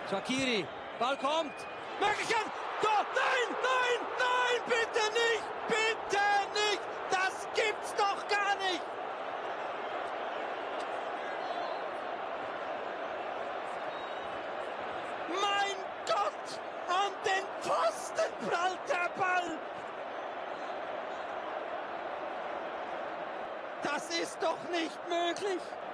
Shaqiri, Ball kommt. Möglichkeit. Tor. Nein, nein, nein, bitte nicht, bitte nicht. Das gibt's doch gar nicht. Mein Gott, an den Pfosten prallt der Ball. Das ist doch nicht möglich.